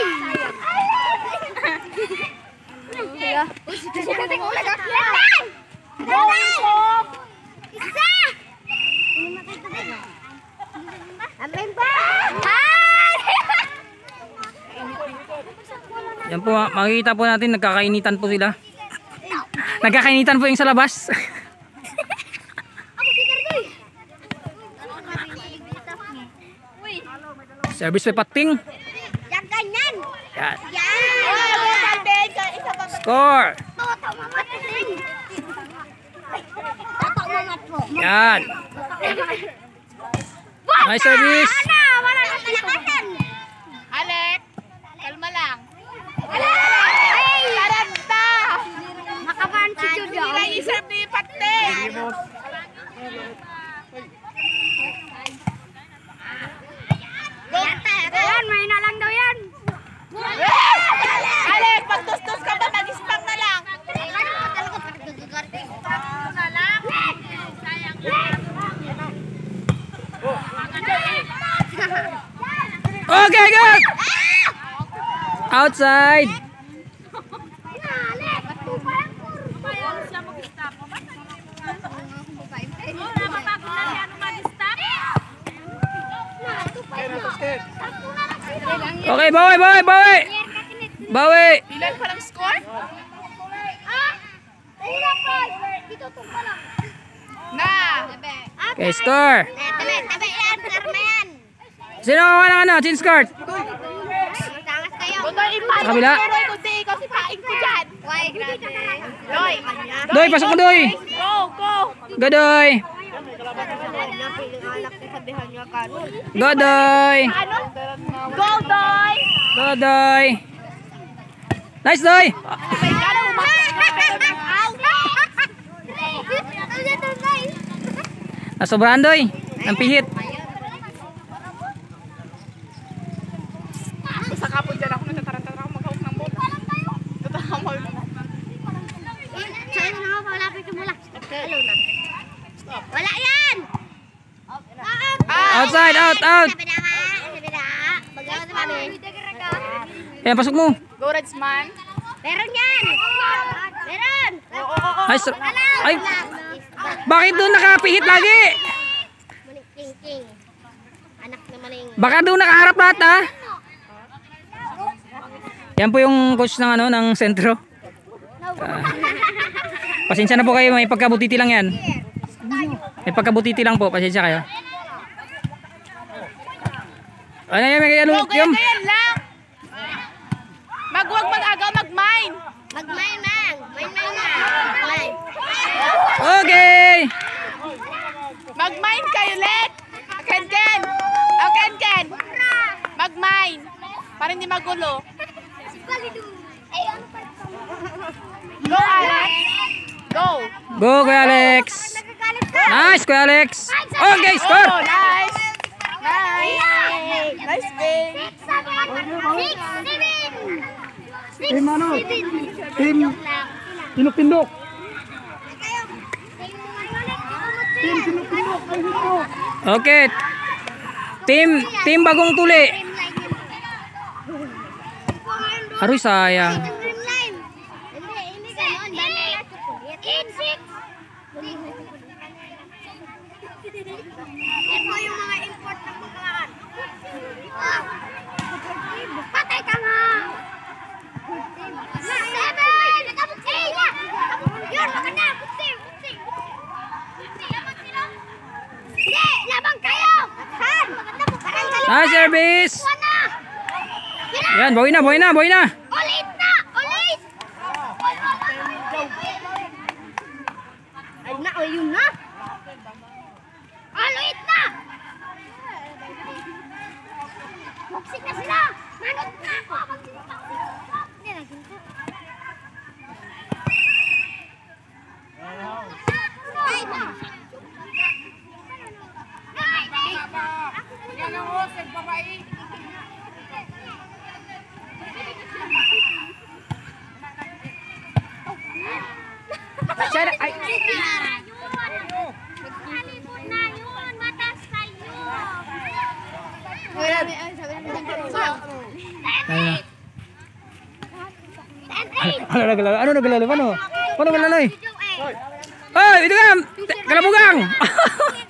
Yan po, makikita po natin nagkakainitan po sila. Nagkakainitan po yung sa labas. Service may pating. Yan ganyan. Yan. Score. Yan. Nice service. Alec, kalma lang. Taranta. Makabahan si Judy. Nai-serve ni Pate. Yan, may na lang daw yan. Alec, pagtustos ka ba, mag-spam na lang. Okay, good. Outside. Okay, bawi. Bawi. Ilan pa lang score? Na. Okay, score. Tabi yan, karma yan. Sino kawa ng ano? Chin skirt. Tangas kayo. Sa kabila. Kundi ikaw si paing ko dyan. Why, grabe. Doy. Doy, pasok mo, Doy. Go. Go, Doy. Go, Doy. Go, Doy. Go, Doy. Nice, Doy. Nasobrahan, Doy. Ang pihit. Sa kapo dyan ako natataranta ako mag-hawak ng bola. Tatahamal. Saan na ako malapit yung bola? Hello na. Wala yan! Outside, out. Sabi na ka. Magawa na kami. Ayan, pasok mo. Go, Redsman. Meron yan! Meron! Ay, bakit doon nakapihit lagi? King. Anak naman yung... Baka doon nakaharap lahat, ha? Yan po yung coach ng ano, ng sentro. Pasensya na po kayo, may pagkabutiti lang yan. May pagkabutiti lang po, pasensya kayo. Ano yan, may kaya Ganyan lang! Huwag mag-agaw, mag-mine! Mag-mine lang! Mine lang! Okay! Mag-mine kayo, Let! Ken! Mag-mine! Para hindi magulo. Go, Alex! Go! Go, Kuya Alex! Nice, Kuya Alex! Okay, score! Oh, nice! Nice play! 6, 7! Team ano? Team Pinupindok. Team Pinupindok. Ay, dito. Okay. Team Bagong Tuli. Aroy, sayang. Hindi ganon. Ito yung mga import ng bakalaan. Patay ka nga! 7! Yun, maganda! Puting! Hindi! Labang kayo! Han! Maganda po! Nice service! Yan, bawi na! Ulit na! Ayun na! Ulit na! Magsik na sila! Manot na ako! Hindi na ginto. Ay, ma! Yan ang hosed, babae! Ay. Ano naglalaro? Ano naglalaro? Paano? Paano naglalaro? Hoy, itu kan kalabugang.